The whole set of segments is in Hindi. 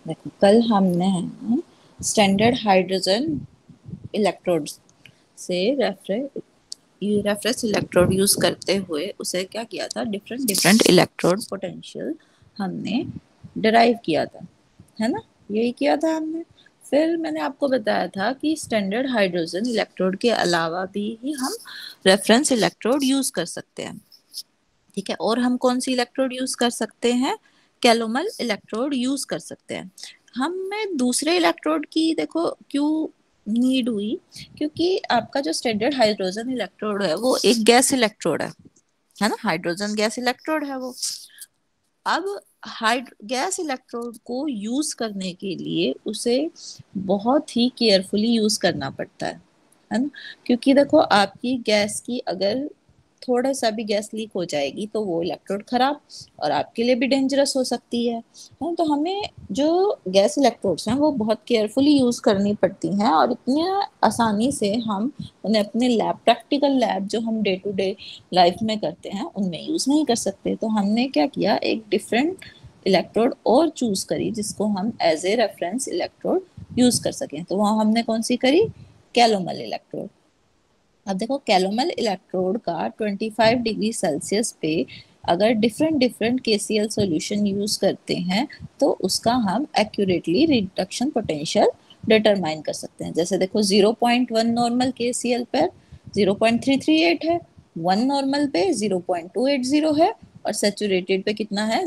देखो कल हमने स्टैंडर्ड हाइड्रोजन इलेक्ट्रोड से रेफरेंस इलेक्ट्रोड यूज करते हुए उसे क्या किया था, डिफरेंट डिफरेंट इलेक्ट्रोड पोटेंशियल हमने डिराइव किया था, है ना। यही किया था हमने। फिर मैंने आपको बताया था कि स्टैंडर्ड हाइड्रोजन इलेक्ट्रोड के अलावा भी ही हम रेफरेंस इलेक्ट्रोड यूज कर सकते हैं। ठीक है, और हम कौन सी इलेक्ट्रोड यूज कर सकते हैं, कैलोमल इलेक्ट्रोड यूज कर सकते हैं। हमें दूसरे इलेक्ट्रोड की देखो क्यों नीड हुई, क्योंकि आपका जो स्टैंडर्ड हाइड्रोजन इलेक्ट्रोड है वो एक गैस इलेक्ट्रोड है ना, हाइड्रोजन गैस इलेक्ट्रोड है वो। अब हाइड गैस इलेक्ट्रोड को यूज करने के लिए उसे बहुत ही केयरफुली यूज करना पड़ता है ना। क्योंकि देखो आपकी गैस की अगर थोड़ा सा भी गैस लीक हो जाएगी तो वो इलेक्ट्रोड खराब और आपके लिए भी डेंजरस हो सकती है ना। तो हमें जो गैस इलेक्ट्रोड्स हैं वो बहुत केयरफुली यूज करनी पड़ती हैं, और इतनी आसानी से हम उन्हें अपने लैब, प्रैक्टिकल लैब जो हम डे टू डे लाइफ में करते हैं उनमें यूज नहीं कर सकते। तो हमने क्या किया, एक डिफरेंट इलेक्ट्रोड और चूज करी जिसको हम as a reference electrode use कर सकें। तो वहां हमने कौन सी करी, कैलोमल इलेक्ट्रोड। अब देखो कैलोमल इलेक्ट्रोड का 25 डिग्री सेल्सियस पे अगर different different KCl solution use करते हैं तो उसका हम एक्यूरेटली रिडक्शन पोटेंशियल डिटरमाइन कर सकते हैं। जैसे देखो 0.1 नॉर्मल केसीएल पर 0.338 है, 1 नॉर्मल पे 0.280 है, और सैचुरेटेड पे कितना है,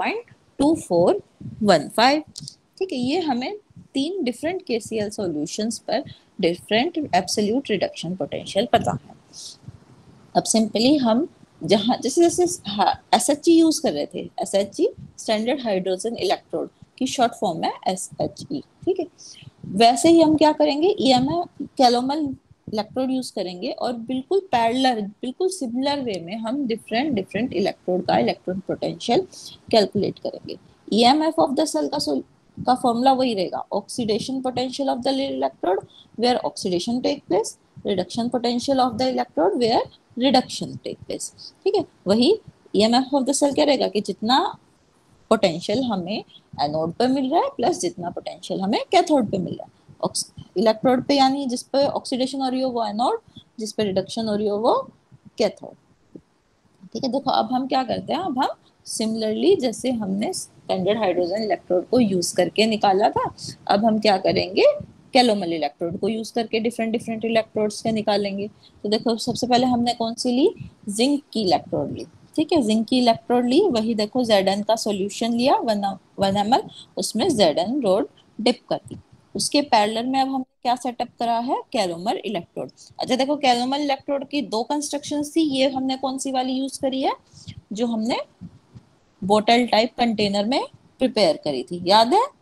0.2415। ठीक है, ये हमें तीन डिफरेंट केसीएल सॉल्यूशंस पर डिफरेंट एब्सोल्यूट रिडक्शन पोटेंशियल पता है। अब सिंपली हम जहां जैसे जैसे एसएचई यूज कर रहे थे, एसएचई स्टैंडर्ड हाइड्रोजन इलेक्ट्रोड की शॉर्ट फॉर्म है एसएचई, ठीक है। वैसे ही हम क्या करेंगे, ईएमएफ कैलोमल इलेक्ट्रोड यूज करेंगे और बिल्कुल पैरेलल, बिल्कुल सिमिलर वे में हम डिफरेंट डिफरेंट इलेक्ट्रोड का इलेक्ट्रॉन पोटेंशियल कैलकुलेट करेंगे। ईएमएफ ऑफ द सेल का फॉर्मूला वही रहेगा, oxidation potential of the electrode where oxidation take place, reduction potential of the electrode where reduction take place. ठीक है, वही ईएमएफ ऑफ द सेल क्या रहेगा कि जितना पोटेंशियल हमें एनोड पे मिल रहा है प्लस जितना पोटेंशियल हमें कैथोड पे मिल रहा है। इलेक्ट्रोड पे यानी जिस पे ऑक्सीडेशन हो रही हो वो एनोड, जिस पे रिडक्शन हो रही हो वो कैथोड। ठीक है, देखो अब हम क्या करते हैं, अब हम सिमिलरली जैसे हमने स्टैंडर्ड हाइड्रोजन इलेक्ट्रोड को यूज करके निकाला था, अब हम क्या करेंगे, कैलोमल इलेक्ट्रोड को यूज करके डिफरेंट डिफरेंट इलेक्ट्रोड्स के निकालेंगे। तो देखो सबसे पहले हमने कौन सी ली, जिंक की इलेक्ट्रोड ली। ठीक है, जिंक की इलेक्ट्रोड ली, वही देखो Zn का सॉल्यूशन लिया 1 ml, उसमें Zn रोड डिप कर दी। उसके पैरेलल में अब हमने क्या सेटअप करा है, कैलोमर इलेक्ट्रोड। अच्छा देखो कैलोमर इलेक्ट्रोड की दो कंस्ट्रक्शन थी, ये हमने कौन सी वाली यूज करी है, जो हमने बोतल टाइप कंटेनर में प्रिपेयर करी थी, याद है।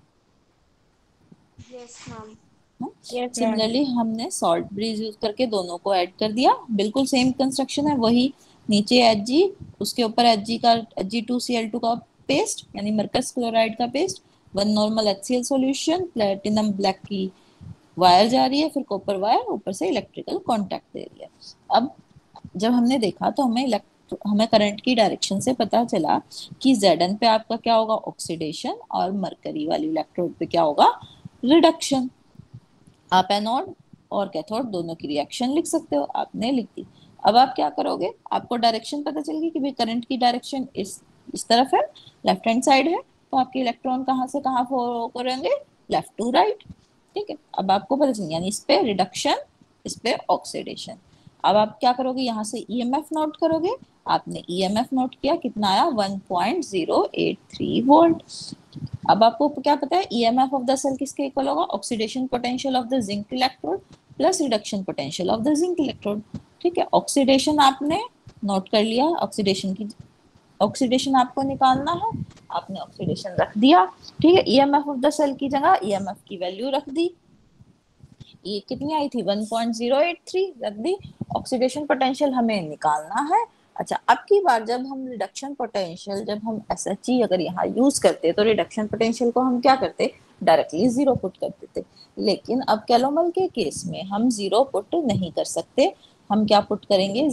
Yes ma'am. Yes ma'am. Similarly हमने सॉल्ट ब्रिज यूज करके दोनों को ऐड कर दिया, बिल्कुल सेम कंस्ट्रक्शन है वही। नीचे Hg, उसके ऊपर Hg का Hg2Cl2 का पेस्ट यानी मरकस क्लोराइड का paste, 1 normal HCl solution, platinum black की वायर जा रही है, फिर कॉपर वायर ऊपर से इलेक्ट्रिकल कांटेक्ट दे रही है। अब जब हमने देखा तो हमें करंट की डायरेक्शन से पता चला कि Zn पे आपका क्या होगा, ऑक्सीडेशन, और मरकरी वाली इलेक्ट्रोड पे क्या होगा, रिडक्शन। आप एनोड और कैथोड दोनों की रिएक्शन लिख सकते हो, आपने लिख दी। अब आप क्या करोगे, आपको डायरेक्शन पता चल गई कि भाई करंट की डायरेक्शन इस तरफ है, लेफ्ट हैंड साइड है, तो आपके इलेक्ट्रॉन कहाँ से कहाँ फ्लो करेंगे, लेफ्ट टू राइट। ठीक है, अब आपको पता चल, यानी इस पे रिडक्शन, इस पे ऑक्सीडेशन। अब आप क्या करोगे, यहाँ से ईएमएफ नोट करोगे। आपने ईएमएफ नोट किया, कितना आया, 1.083 वोल्ट। अब आपको क्या पता है, ईएमएफ ऑफ द सेल किसके इक्वल होगा, oxidation potential of the zinc electrode plus reduction potential of the zinc electrode. ठीक है, ऑक्सीडेशन आपने नोट कर लिया, ऑक्सीडेशन आपको निकालना है, आपने ऑक्सीडेशन रख दिया। ठीक है, ईएमएफ ऑफ द सेल की जगह ईएमएफ की वैल्यू रख दी, ये कितनी आई थी, 1.083 रख दी। ऑक्सीडेशन पोटेंशियल हमें निकालना है। अच्छा, अब की बार जब हम रिडक्शन पोटेंशियल, जब हम एसएचई अगर यहाँ यूज करते तो रिडक्शन पोटेंशियल को हम क्या करते, डायरेक्टली जीरो पुट कर देते। लेकिन अब कैलोमल के केस में हम जीरो पुट नहीं कर सकते, हम क्या पुट करेंगे,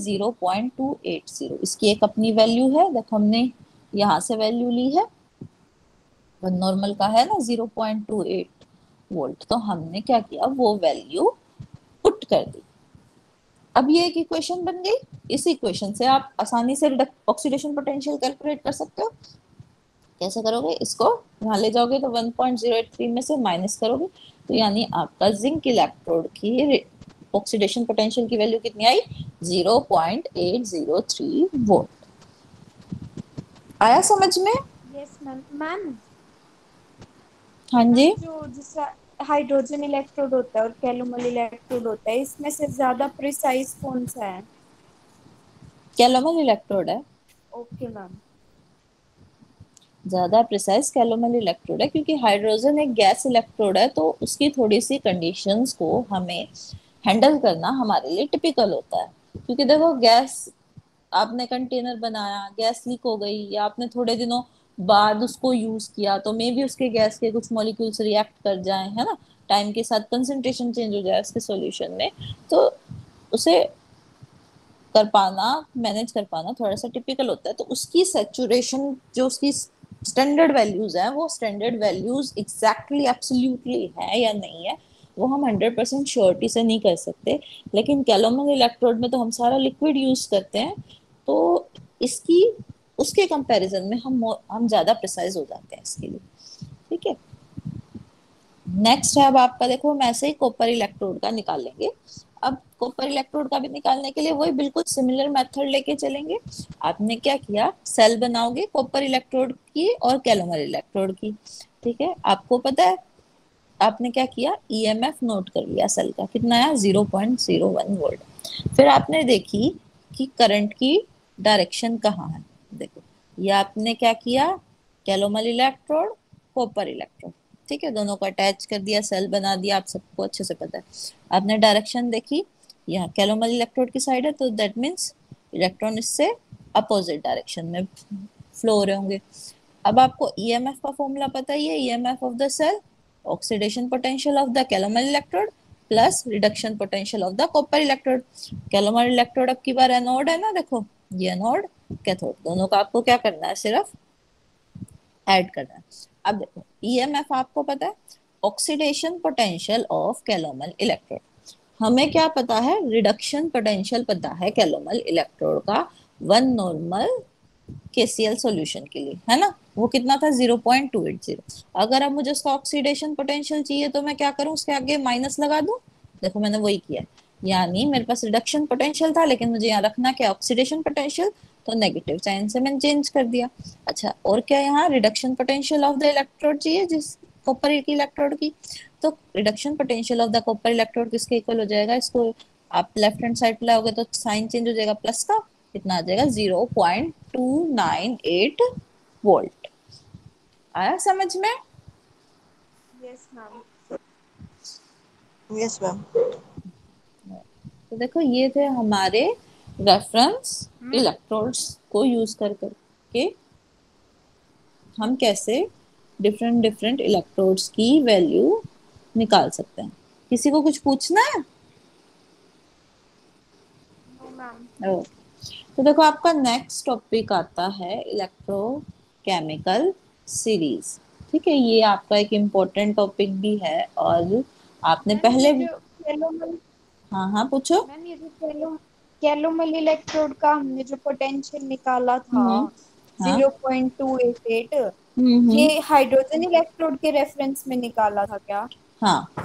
0.280। इसकी एक अपनी वैल्यू है, देखो हमने यहाँ से वैल्यू ली है वन नॉर्मल का है ना 0.28 वोल्ट, तो हमने क्या किया, वो वैल्यू पुट कर दी। अब ये एक इक्वेशन बन गई। इस इक्वेशन से आप आसानी से ऑक्सीडेशन पोटेंशियल कैलकुलेट कर सकते हो। कैसे करोगे, इसको यहाँ ले जाओगे तो 1.083 में से माइनस करोगे, तो यानी आपका जिंक इलेक्ट्रोड की ऑक्सीडेशन पोटेंशियल की वैल्यू कितनी आई, 0.803 वोल्ट। आया समझ में? Yes ma'am. मैम, हाँ जी। मैम जो जिसका हाइड्रोजन इलेक्ट्रोड होता है और कैलोमल इलेक्ट्रोड होता है, इसमें से ज्यादा प्रिसाइज कौन सा है? कैलोमल इलेक्ट्रोड है। Okay ma'am. ज्यादा प्रिसाइज कैलोमल इलेक्ट्रोड है, क्योंकि हाइड्रोजन एक गैस इलेक्ट्रोड है, तो उसकी थोड़ी सी कंडीशंस को हमें हैंडल करना हमारे लिए टिपिकल होता है। क्योंकि देखो, गैस, आपने कंटेनर बनाया, गैस लीक हो गई, या आपने थोड़े दिनों बाद उसको यूज किया, तो मे भी उसके गैस के कुछ मॉलिक्यूल्स रिएक्ट कर जाएं, है ना, टाइम के साथ कंसंट्रेशन चेंज हो जाए उसके सॉल्यूशन में, तो उसे कर पाना, मैनेज कर पाना थोड़ा सा टिपिकल होता है। तो उसकी सेचुरेशन, जो उसकी स्टैंडर्ड वैल्यूज हैं, वो स्टैंडर्ड वैल्यूज एग्जैक्टली एब्सोल्युटली है या नहीं है, वो हम 100% श्योरिटी से नहीं कर सकते। लेकिन कैलोमल इलेक्ट्रोड में तो हम सारा लिक्विड यूज करते हैं, तो इसकी, उसके कंपैरिजन में हम ज्यादा प्रिसाइज हो जाते हैं इसके लिए। ठीक है। नेक्स्ट है अब आपका, देखो हम ऐसे ही कॉपर इलेक्ट्रोड का निकाल लेंगे। अब कॉपर इलेक्ट्रोड का भी निकालने के लिए वही बिल्कुल सिमिलर मेथड लेके चलेंगे। आपने क्या किया, सेल बनाओगे कॉपर इलेक्ट्रोड की और कैलोमर इलेक्ट्रोड की। ठीक है, आपको पता है आपने क्या किया, ईएमएफ नोट कर लिया सेल का, कितना आया, 0.01 वोल्ट। फिर आपने देखी कि करंट की डायरेक्शन कहाँ है। देखो, ये आपने क्या किया, कैलोमल इलेक्ट्रोड, कॉपर इलेक्ट्रोड, ठीक है, दोनों को अटैच कर दिया, सेल बना दिया, आप सबको अच्छे से पता है। आपने डायरेक्शन देखी, यहाँ कैलोमल इलेक्ट्रोड की साइड है, तो दैट मीन्स इलेक्ट्रॉन इससे अपोजिट डायरेक्शन में फ्लो हो रहे होंगे। अब आपको ईएमएफ का फॉर्मूला पता ही है, EMF of the cell, oxidation potential of the calomel electrode plus reduction potential of the copper electrode. Calomel electrode अब की बार एनोड है ना, देखो ये एनोड, कैथोड, दोनों का आपको क्या करना है, सिर्फ ऐड करना है। अब देखो, ईएमएफ आपको पता है, oxidation potential of calomel electrode. हमें क्या पता है, रिडक्शन पोटेंशियल पता है कैलोमल इलेक्ट्रोड का, वन नॉर्मल केसीएल सॉल्यूशन के लिए, है ना, वो कितना था, 0.280। अगर अब मुझे उसका ऑक्सीडेशन पोटेंशियल चाहिए, तो मैं क्या करूं, उसके आगे माइनस लगा दूं। देखो मैंने वही किया, यानी मेरे पास रिडक्शन पोटेंशियल था, लेकिन मुझे यहाँ रखना क्या, ऑक्सीडेशन पोटेंशियल, तो नेगेटिव साइन से मैंने चेंज कर दिया। अच्छा, और क्या, यहाँ reduction potential of the electrode चाहिए, जिस कॉपर की इलेक्ट्रोड की, तो reduction potential of the copper electrode किसके इक्वल हो जाएगा, इसको आप लेफ्ट हैंड साइड पे लाओगे तो साइन चेंज हो जाएगा, प्लस का, कितना आ जाएगा, 0.298 वोल्ट। आया समझ में? Yes ma'am. Yes ma'am. तो देखो, ये थे हमारे रेफरेंस इलेक्ट्रोड्स को यूज कर करके हम कैसे डिफरेंट डिफरेंट इलेक्ट्रोड्स की वैल्यू निकाल सकते हैं। किसी को कुछ पूछना है? No ma'am. ओ, तो देखो, आपका नेक्स्ट टॉपिक आता है इलेक्ट्रोकेमिकल सीरीज। ठीक है, ये आपका एक इम्पोर्टेंट टॉपिक भी है, और आपने मैम पहले ये भी, जो कैलोमल हाँ हाँ पूछो। मैम ये जो कैलोमल इलेक्ट्रोड का हमने जो पोटेंशियल निकाला था, हम्म। हाँ। 0.288, हम्म। ये हाइड्रोजन इलेक्ट्रोड के रेफरेंस में निकाला था क्या? हाँ,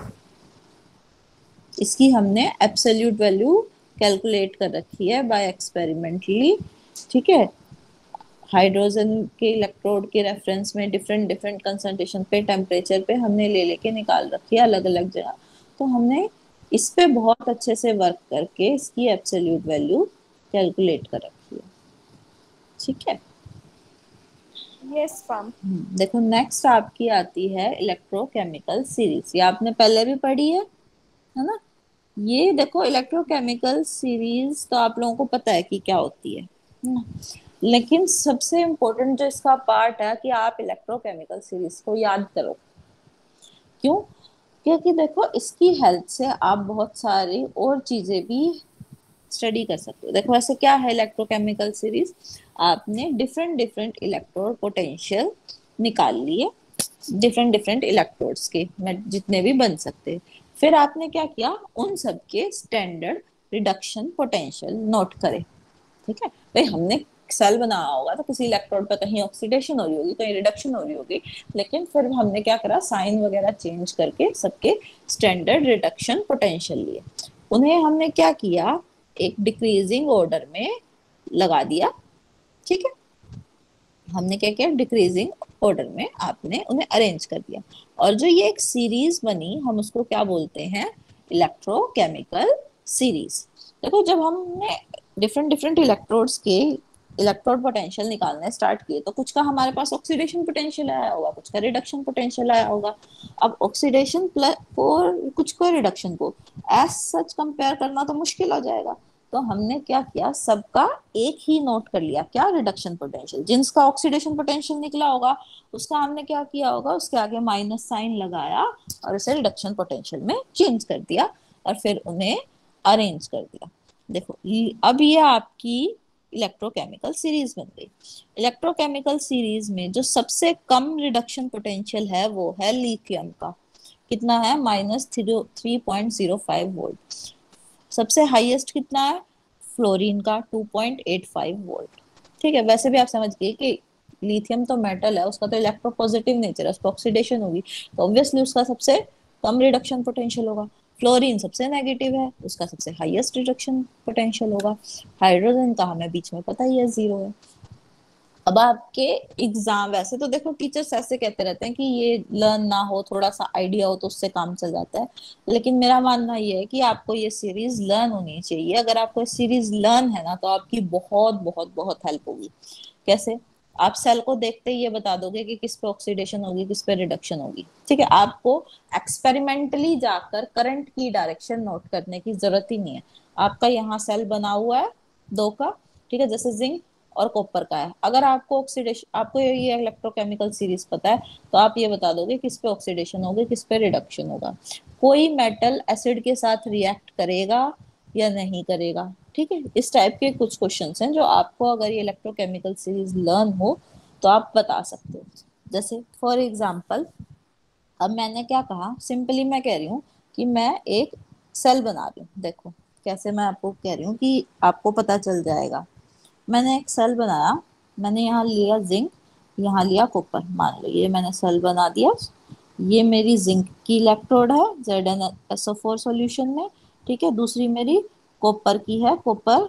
इसकी हमने एब्सोल्यूट वैल्यू कैलकुलेट कर रखी है बाय एक्सपेरिमेंटली। ठीक है, हाइड्रोजन के इलेक्ट्रोड के रेफरेंस में डिफरेंट डिफरेंट कंसंट्रेशन पे, टेम्परेचर पे हमने ले लेके निकाल रखी है अलग अलग जगह। तो हमने इस पे बहुत अच्छे से वर्क करके इसकी एब्सोल्यूट वैल्यू कैलकुलेट कर रखी है। ठीक है। Yes ma'am. देखो, नेक्स्ट आपकी आती है इलेक्ट्रोकेमिकल सीरीज, ये आपने पहले भी पढ़ी है ना। ये देखो, इलेक्ट्रोकेमिकल सीरीज तो आप लोगों को पता है कि क्या होती है ना? लेकिन सबसे इम्पोर्टेंट जो इसका पार्ट है कि आप इलेक्ट्रोकेमिकल सीरीज को याद करो। क्यों? क्योंकि देखो, इसकी हेल्प से आप बहुत सारी और चीजें भी स्टडी कर सकते हो। देखो ऐसे क्या है इलेक्ट्रोकेमिकल सीरीज, आपने डिफरेंट डिफरेंट इलेक्ट्रोड पोटेंशियल निकाल लिए, डिफरेंट डिफरेंट इलेक्ट्रोड्स के जितने भी बन सकते। फिर आपने क्या किया, उन सब के स्टैंडर्ड रिडक्शन पोटेंशियल नोट करे। ठीक है, भाई हमने सेल बनाया होगा तो किसी इलेक्ट्रोड पर कहीं ऑक्सीडेशन हो रही होगी, कहीं रिडक्शन हो रही होगी, लेकिन फिर हमने क्या करा, साइन वगैरह चेंज करके सबके स्टैंडर्ड रिडक्शन पोटेंशियल लिए। उन्हें हमने क्या किया, एक डिक्रीजिंग ऑर्डर में लगा दिया। ठीक है, हमने क्या किया, डिक्रीजिंग ऑर्डर में आपने उन्हें अरेंज कर दिया। और जो ये एक सीरीज बनी, हम उसको क्या बोलते हैं, इलेक्ट्रोकेमिकल सीरीज। देखो जब हमने डिफरेंट डिफरेंट इलेक्ट्रोड्स के इलेक्ट्रोड पोटेंशियल निकालने स्टार्ट किए, तो कुछ का हमारे पास ऑक्सीडेशन पोटेंशियल आया होगा, कुछ का रिडक्शन पोटेंशियल आया होगा। अब ऑक्सीडेशन प्लस और कुछ को रिडक्शन को एज सच कंपेयर करना तो मुश्किल हो जाएगा। तो हमने क्या किया, सबका एक ही नोट कर लिया, क्या, रिडक्शन पोटेंशियल। जिसका ऑक्सीडेशन पोटेंशियल निकला होगा उसका हमने क्या किया होगा, उसके आगे माइनस साइन लगाया और उसे रिडक्शन पोटेंशियल में चेंज कर दिया और फिर उन्हें अरेंज कर दिया। देखो अब ये आपकी इलेक्ट्रोकेमिकल सीरीज बन गई। इलेक्ट्रोकेमिकल सीरीज में जो सबसे कम रिडक्शन पोटेंशियल है वो है लिथियम का। कितना है, -3.05 वोल्ट। सबसे हाईएस्ट कितना है, फ्लोरीन का 2.85 वोल्ट। ठीक है, वैसे भी आप समझ गए कि लिथियम तो मेटल है, उसका तो इलेक्ट्रोपॉजिटिव नेचर है, उसको ऑक्सीडेशन होगी, तो ऑब्वियसली उसका सबसे कम रिडक्शन पोटेंशियल होगा। फ्लोरीन सबसे नेगेटिव है, उसका सबसे हाईएस्ट रिडक्शन पोटेंशियल होगा। हाइड्रोजन का हमें बीच में पता ही है, 0 है। अब आपके एग्जाम, वैसे तो देखो टीचर्स ऐसे कहते रहते हैं कि ये लर्न ना हो, थोड़ा सा आइडिया हो तो उससे काम चल जाता है, लेकिन मेरा मानना ये है कि आपको ये सीरीज लर्न होनी चाहिए। अगर आपको ये सीरीज लर्न है ना, तो आपकी बहुत बहुत बहुत हेल्प होगी। कैसे, आप सेल को देखते ही ये बता दोगे कि किस पे ऑक्सीडेशन होगी, किस पे रिडक्शन होगी। ठीक है, आपको एक्सपेरिमेंटली जाकर करंट की डायरेक्शन नोट करने की जरूरत ही नहीं है। आपका यहाँ सेल बना हुआ है दो का, ठीक है, जैसे जिंक और कॉपर का है। अगर आपको ऑक्सीडेशन, आपको ये इलेक्ट्रोकेमिकल सीरीज पता है, तो आप ये बता दोगे किस पे ऑक्सीडेशन होगी, किस पे रिडक्शन होगा। कोई मेटल एसिड के साथ रिएक्ट करेगा या नहीं करेगा। ठीक है, इस टाइप के कुछ क्वेश्चंस हैं जो आपको, अगर ये इलेक्ट्रोकेमिकल सीरीज लर्न हो तो आप बता सकते हो। जैसे फॉर एग्जाम्पल, अब मैंने क्या कहा, सिंपली मैं कह रही हूँ कि मैं एक सेल बना रही हूँ। देखो कैसे मैं आपको कह रही हूँ कि आपको पता चल जाएगा। मैंने एक सेल बनाया, मैंने यहाँ लिया जिंक, यहाँ लिया कॉपर, मान लो ये मैंने सेल बना दिया। ये मेरी जिंक की इलेक्ट्रोड है ZnSO4 सॉल्यूशन में। ठीक है, दूसरी मेरी कॉपर की है, कॉपर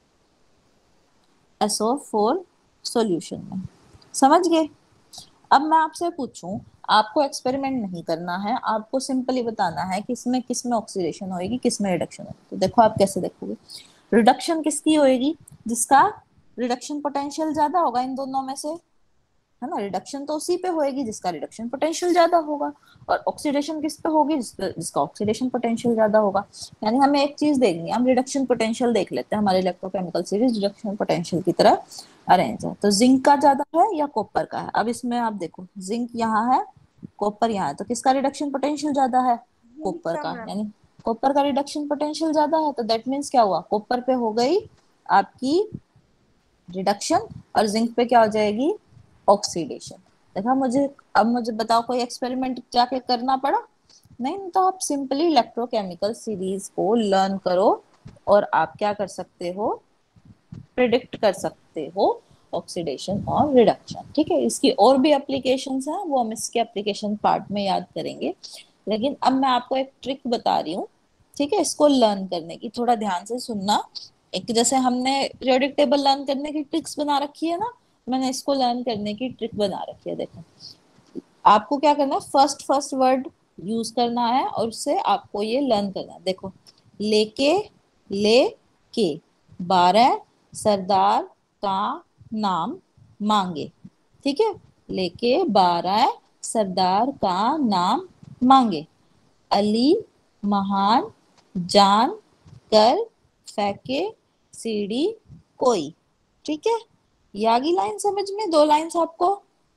SO4 सॉल्यूशन में। समझ गए। अब मैं आपसे पूछूं, आपको एक्सपेरिमेंट नहीं करना है, आपको सिंपली बताना है कि इसमें किस में ऑक्सीडेशन होएगी, किस में रिडक्शन होगी। तो देखो आप कैसे देखोगे, रिडक्शन किसकी होएगी, जिसका रिडक्शन पोटेंशियल ज्यादा होगा इन दोनों में से, है ना। रिडक्शन तो उसी पे होएगी जिसका रिडक्शन पोटेंशियल ज्यादा होगा। और ऑक्सीडेशन किस पे होगी, जिसका ऑक्सीडेशन पोटेंशियल ज्यादा होगा। यानी हमें एक चीज देखनी है, हम रिडक्शन पोटेंशियल देख लेते हैं। हमारे इलेक्ट्रोकेमिकल सीरीज रिडक्शन पोटेंशियल की तरह अरेंज है। तो जिंक का ज्यादा है या कॉपर का है। अब इसमें आप देखो, जिंक यहाँ है, कॉपर यहाँ है, तो किसका रिडक्शन पोटेंशियल ज्यादा है, कॉपर का। मैम। यानी कॉपर का रिडक्शन पोटेंशियल ज्यादा है, तो दैट मीन्स क्या हुआ, कॉपर पे हो गई आपकी रिडक्शन और जिंक पे क्या हो जाएगी, ऑक्सीडेशन। देखा मुझे, अब मुझे बताओ कोई एक्सपेरिमेंट जाके करना पड़ा नहीं। तो आप सिंपली इलेक्ट्रोकेमिकल सीरीज को लर्न करो और आप क्या कर सकते हो, प्रिडिक्ट कर सकते हो ऑक्सीडेशन और रिडक्शन। ठीक है, इसकी और भी एप्लीकेशंस हैं, वो हम इसके एप्लीकेशन पार्ट में याद करेंगे। लेकिन अब मैं आपको एक ट्रिक बता रही हूँ, ठीक है, इसको लर्न करने की, थोड़ा ध्यान से सुनना। एक जैसे हमने पीरियोडिक टेबल लर्न करने की ट्रिक्स बना रखी है ना, मैंने इसको लर्न करने की ट्रिक बना रखी है। देखो आपको क्या करना है, फर्स्ट फर्स्ट वर्ड यूज करना है और उससे आपको ये लर्न करना है। देखो, लेके, ले के, 12 सरदार का नाम मांगे। ठीक है, लेके 12 सरदार का नाम मांगे, अली महान जान कर फेंके सीढ़ी कोई। ठीक है, ये आगी लाइन समझ में, दो लाइंस आपको।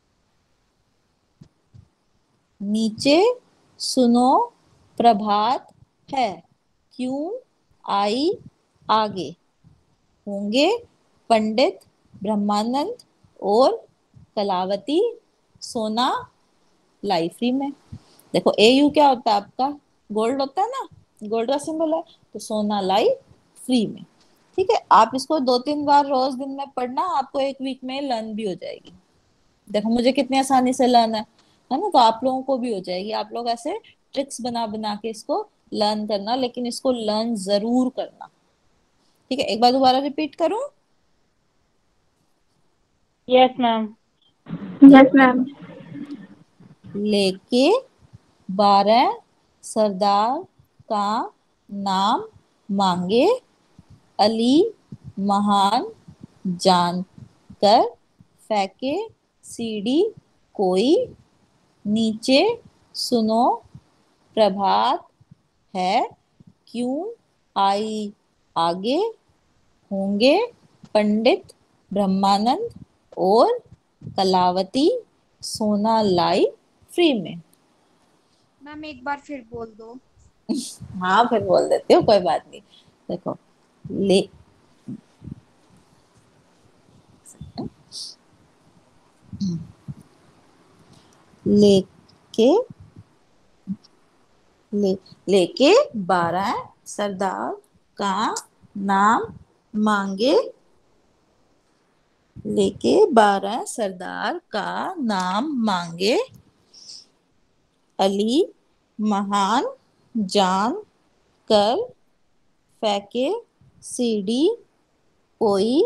नीचे सुनो प्रभात है, क्यों आई आगे, होंगे पंडित ब्रह्मानंद और कलावती सोना लाई फ्री में। देखो AU क्या होता है आपका, गोल्ड होता है ना, गोल्ड का सिंबल है, तो सोना लाई फ्री में। ठीक है, आप इसको 2-3 बार रोज दिन में पढ़ना, आपको एक वीक में लर्न भी हो जाएगी। देखो मुझे कितनी आसानी से लर्न है ना, तो आप लोगों को भी हो जाएगी। आप लोग ऐसे ट्रिक्स बना बना के इसको लर्न करना, लेकिन इसको लर्न जरूर करना। ठीक है, एक बार दोबारा रिपीट करूं। Yes ma'am. Yes ma'am. लेके 12 सरदार का नाम मांगे, अली महान जान कर फेंके सीढ़ी कोई, नीचे सुनो प्रभात है क्यों आई आगे, होंगे पंडित ब्रह्मानंद और कलावती सोना लाई फ्री में। मैम एक बार फिर बोल दो। हाँ फिर बोल देती हूँ, कोई बात नहीं। देखो, ले लेके ले लेके 12 सरदार का नाम मांगे, लेके 12 सरदार का नाम मांगे, अली महान जान कर फेंके सीढ़ी कोई,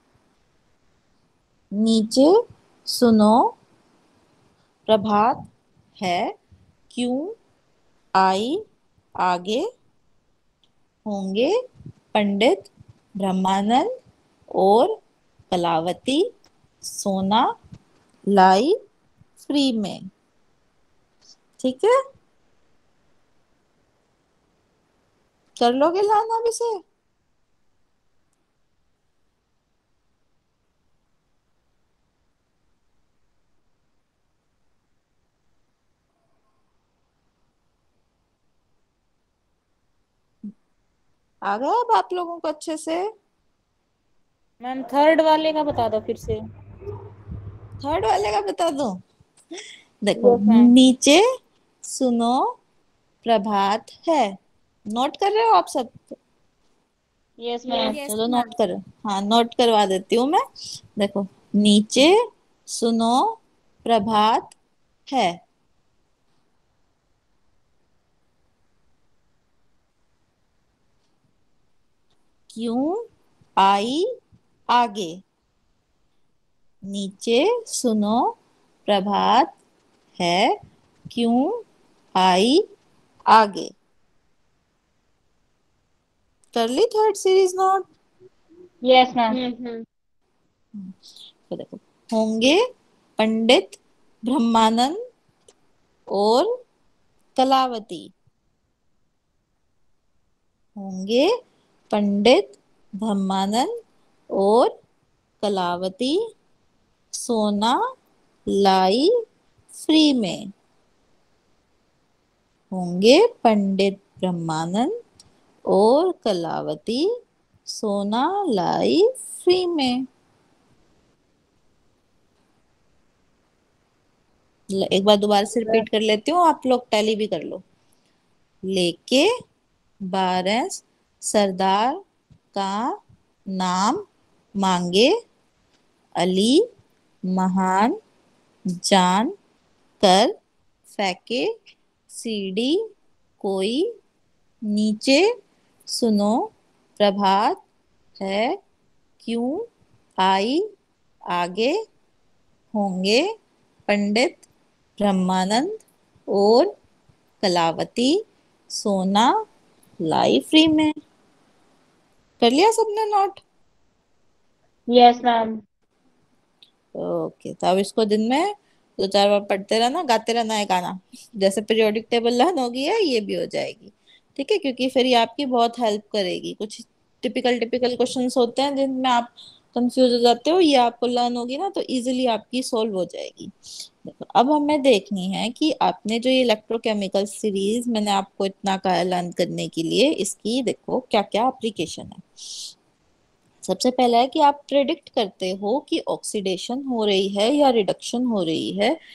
नीचे सुनो प्रभात है क्यों आई आगे, होंगे पंडित ब्रह्मानंद और कलावती सोना लाई फ्री में। ठीक है, कर लोगे लाना अब इसे। आ गया अब आप लोगों को अच्छे से। मैम थर्ड वाले का बता दो फिर से। थर्ड वाले का बता दो। देखो, यस मैम। नीचे सुनो प्रभात है, नोट कर रहे हो आप सब। Yes ma'am. यस चलो नोट करो। हाँ नोट करवा देती हूँ मैं। देखो, नीचे सुनो प्रभात है, क्यों आई आगे, नीचे सुनो प्रभात है क्यों आई आगे। कर ली third series note. Yes ma'am. तो देखो, होंगे पंडित ब्रह्मानंद और कलावती, होंगे पंडित ब्रह्मानंद और कलावती सोना लाई फ्री में, होंगे पंडित ब्रह्मानंद और कलावती सोना लाई फ्री में। एक बार दोबारा से रिपीट कर लेती हूँ, आप लोग टैली भी कर लो। लेके 12 सरदार का नाम मांगे, अली महान जान कर फेंके सीढ़ी कोई, नीचे सुनो प्रभात है क्यों आई आगे, होंगे पंडित ब्रह्मानंद और कलावती सोना लाई फ्री में। कर लिया सबने नोट। Yes ma'am. ओके, तो अब इसको दिन में 2-4 बार पढ़ते रहना, गाते रहना है गाना, जैसे पीरियोडिक टेबल लर्न होगी है ये भी हो जाएगी। ठीक है, क्योंकि फिर ये आपकी बहुत हेल्प करेगी। कुछ टिपिकल टिपिकल क्वेश्चंस होते हैं जिनमें आप कंफ्यूज हो जाते हो, ये आपको लर्न होगी ना तो इजीली आपकी सोल्व हो जाएगी। देखो, अब हमें देखनी है कि आपने जो ये इलेक्ट्रोकेमिकल सीरीज मैंने आपको इतना कहा लर्न करने के लिए, इसकी देखो क्या क्या एप्लीकेशन है। सबसे पहला है कि आप प्रेडिक्ट करते हो कि ऑक्सीडेशन हो रही है या रिडक्शन हो रही है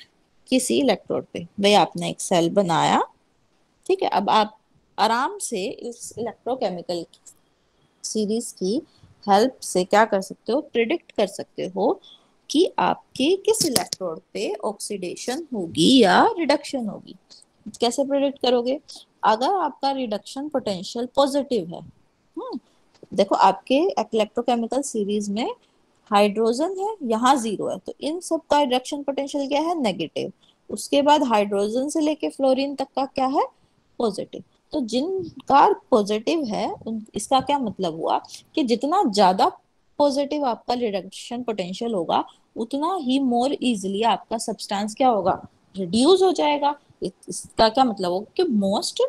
किसी इलेक्ट्रोड पे। भाई आपने एक सेल बनाया, ठीक है, अब आप आराम से इस इलेक्ट्रोकेमिकल सीरीज की हेल्प से क्या कर सकते हो, प्रिडिक्ट कर सकते हो कि आपके किस इलेक्ट्रोड पे ऑक्सीडेशन होगी या रिडक्शन होगी। कैसे प्रिडिक्ट करोगे? अगर आपका रिडक्शन पोटेंशियल पॉजिटिव है, देखो आपके इलेक्ट्रोकेमिकल सीरीज में हाइड्रोजन है, यहाँ जीरो है, तो इन सब का रिडक्शन पोटेंशियल क्या है, नेगेटिव। उसके बाद हाइड्रोजन से लेके फ्लोरीन तक का क्या है, पॉजिटिव। तो जिनका पॉजिटिव है उन, इसका क्या मतलब हुआ कि जितना ज्यादा पॉजिटिव आपका रिडक्शन पोटेंशियल होगा, उतना ही मोर इजिली आपका सब्सटेंस क्या होगा, रिड्यूस हो जाएगा। इसका क्या मतलब होगा कि मोस्ट,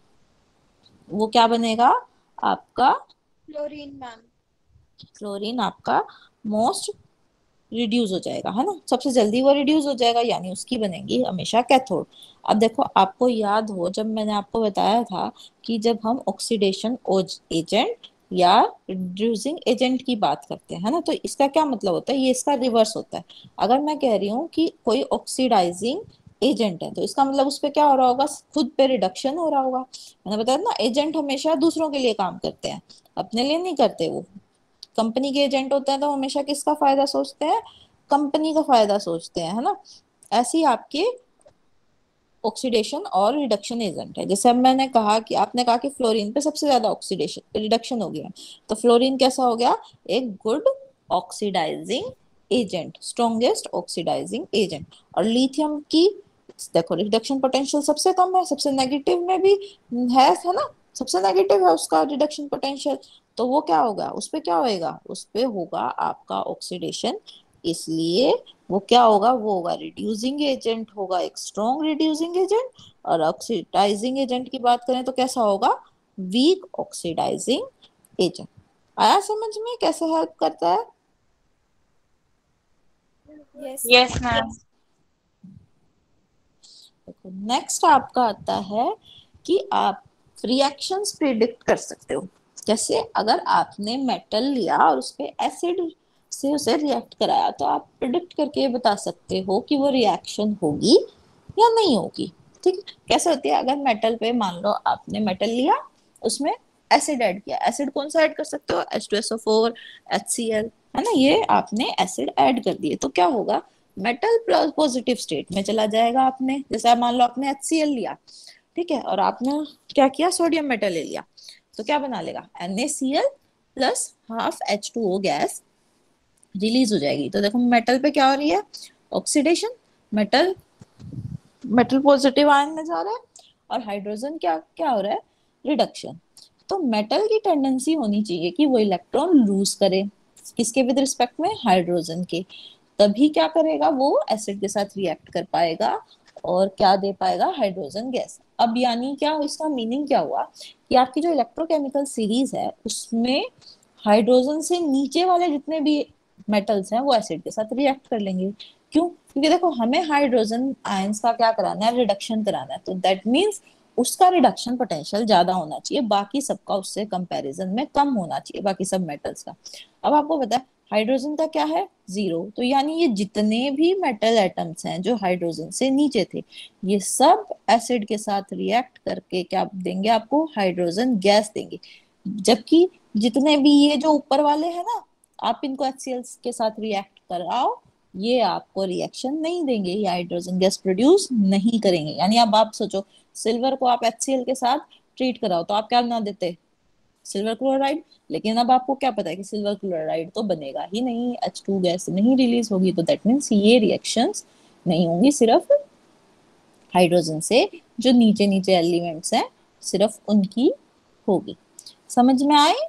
वो क्या बनेगा आपका, फ्लोरीन मैम। फ्लोरीन आपका मोस्ट रिड्यूस हो जाएगा, है ना, सबसे जल्दी वो रिड्यूस हो जाएगा, यानी उसकी बनेगी हमेशा कैथोड। अब देखो आपको याद हो जब मैंने आपको बताया था कि जब हम ऑक्सीडेशन एजेंट या रिड्यूसिंग एजेंट की बात करते हैं, है ना, तो इसका क्या मतलब होता है, ये इसका रिवर्स होता है। अगर मैं कह रही हूँ कि कोई ऑक्सीडाइजिंग एजेंट है, तो इसका मतलब उस पर क्या हो रहा होगा, खुद पे रिडक्शन हो रहा होगा। मैंने बताया ना, एजेंट हमेशा दूसरों के लिए काम करते हैं, अपने लिए नहीं करते। वो कंपनी के एजेंट होते हैं तो हमेशा किसका फायदा सोचते हैं, कंपनी का फायदा सोचते हैं, है ना। ऐसे ही आपके ऑक्सीडेशन और रिडक्शन एजेंट है। जैसे अब मैंने कहा कि आपने कहा कि फ्लोरीन पे सबसे ज्यादा ऑक्सीडेशन रिडक्शन हो गया, तो फ्लोरीन कैसा हो गया, एक good oxidising agent, strongest oxidising agent. और लिथियम की देखो रिडक्शन पोटेंशियल सबसे कम है, सबसे नेगेटिव में भी है ना, सबसे नेगेटिव है उसका रिडक्शन पोटेंशियल। तो वो क्या होगा, उस पे क्या होएगा, उस पे होगा आपका ऑक्सीडेशन। इसलिए वो क्या होगा, वो होगा रिड्यूसिंग एजेंट, होगा एक स्ट्रॉन्ग रिड्यूसिंग एजेंट। और ऑक्सीडाइजिंग एजेंट की बात करें तो कैसा होगा, वीक ऑक्सीडाइजिंग एजेंट। आया समझ में कैसे हेल्प करता है? Yes yes ma'am. मैम। देखो नेक्स्ट आपका आता है कि आप रिएक्शंस प्रिडिक्ट कर सकते हो। जैसे अगर आपने मेटल लिया और उस पे एसिड से उसे रिएक्ट कराया, तो आप प्रिडिक्ट करके बता सकते हो कि वो रिएक्शन होगी या नहीं होगी। ठीक है, कैसे होती है, अगर मेटल पे मान लो आपने मेटल लिया, उसमें एसिड ऐड किया, एसिड कौन सा ऐड कर सकते हो, H2SO4, HCl, है ना, ये आपने एसिड ऐड कर दिए, तो क्या होगा, मेटल पॉजिटिव स्टेट में चला जाएगा। आपने जैसे आप मान लो आपने HCl लिया, ठीक है, और आपने क्या किया, सोडियम मेटल ले लिया, तो क्या बना लेगा, NaCl plus half H2O gas release हो जाएगी। तो देखो मेटल पे क्या हो रही है, oxidation, metal metal positive ion में जा रहा है, और हाइड्रोजन क्या क्या हो रहा है, रिडक्शन। तो मेटल की टेंडेंसी होनी चाहिए कि वो इलेक्ट्रॉन लूज करे, किसके विद रिस्पेक्ट में, हाइड्रोजन के। तभी क्या करेगा, वो एसिड के साथ रिएक्ट कर पाएगा और क्या दे पाएगा, हाइड्रोजन गैस। अब यानी क्या, इसका मीनिंग क्या हुआ कि आपकी जो इलेक्ट्रोकेमिकल सीरीज है उसमें हाइड्रोजन से नीचे वाले जितने भी मेटल्स हैं वो एसिड के साथ रिएक्ट कर लेंगे। क्यों? क्योंकि देखो हमें हाइड्रोजन आयंस का क्या कराना है, रिडक्शन कराना है, तो दैट मीन्स उसका रिडक्शन पोटेंशियल ज्यादा होना चाहिए, बाकी सबका उससे कंपैरिजन में कम होना चाहिए, बाकी सब मेटल्स का। अब आपको पता है हाइड्रोजन का क्या है, जीरो, तो यानी ये जितने भी मेटल एटम्स हैं जो हाइड्रोजन से नीचे थे, ये सब एसिड के साथ रिएक्ट करके क्या देंगे आपको, हाइड्रोजन गैस देंगे। जबकि जितने भी ये जो ऊपर वाले हैं ना, आप इनको HCl के साथ रिएक्ट कराओ, ये आपको रिएक्शन नहीं देंगे, ये हाइड्रोजन गैस प्रोड्यूस नहीं करेंगे। यानी अब आप सोचो, सिल्वर को आप HCl के साथ ट्रीट कराओ तो आप क्या बना देते, सिल्वर क्लोराइड। लेकिन अब आपको क्या पता है कि सिल्वर क्लोराइड तो बनेगा ही नहीं, H2 गैस नहीं रिलीज होगी, तो दैट मीन्स ये रिएक्शंस नहीं होंगी, सिर्फ हाइड्रोजन से जो नीचे नीचे एलिमेंट्स हैं सिर्फ उनकी होगी। समझ में आए?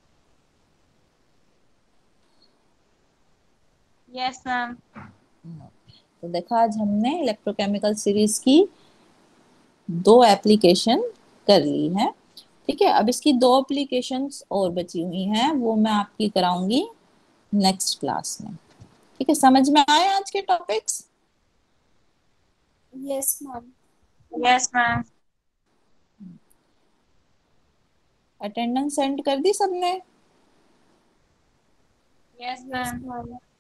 Yes ma'am. तो देखा आज हमने इलेक्ट्रोकेमिकल सीरीज की 2 एप्लीकेशन कर ली है। ठीक है, अब इसकी 2 एप्लीकेशंस और बची हुई हैं, वो मैं आपकी कराऊंगी नेक्स्ट क्लास में। ठीक है, समझ में आए आज के topics? Yes ma'am. Yes ma'am. Attendance send कर दी सबने? Yes yes ma'am. मैम।